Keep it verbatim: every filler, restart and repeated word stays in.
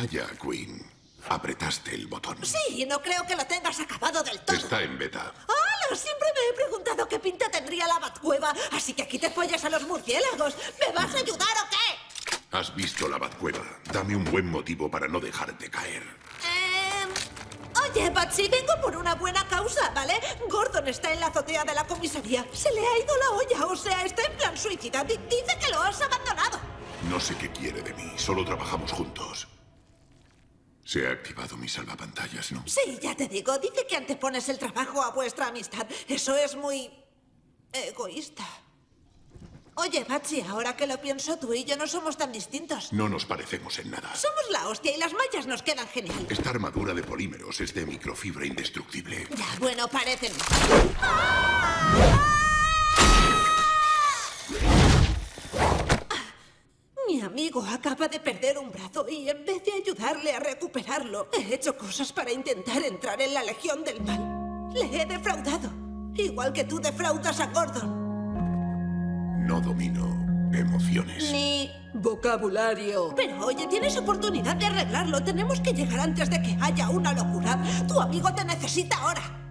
Vaya, Queen. Apretaste el botón. Sí, no creo que lo tengas acabado del todo. Está en beta. ¡Hala! Siempre me he preguntado qué pinta tendría la Batcueva. Así que aquí te follas a los murciélagos. ¿Me vas a ayudar o qué? Has visto la Batcueva. Dame un buen motivo para no dejarte caer. Eh... Oye, Patsy, vengo por una buena causa, ¿vale? Gordon está en la azotea de la comisaría. Se le ha ido la olla, o sea, está en plan suicida. D- dice que lo has abandonado. No sé qué quiere de mí. Solo trabajamos juntos. Se ha activado mi salvapantallas, ¿no? Sí, ya te digo. Dice que antepones el trabajo a vuestra amistad. Eso es muy... egoísta. Oye, Patsy, ahora que lo pienso, tú y yo no somos tan distintos. No nos parecemos en nada. Somos la hostia y las mallas nos quedan genial. Esta armadura de polímeros es de microfibra indestructible. Ya, bueno, parecen. Mi amigo acaba de perder un brazo y en vez de ayudarle a recuperarlo, he hecho cosas para intentar entrar en la Legión del Mal. Le he defraudado, igual que tú defraudas a Gordon. No domino emociones. Ni vocabulario. Pero oye, tienes oportunidad de arreglarlo. Tenemos que llegar antes de que haya una locura. Tu amigo te necesita ahora.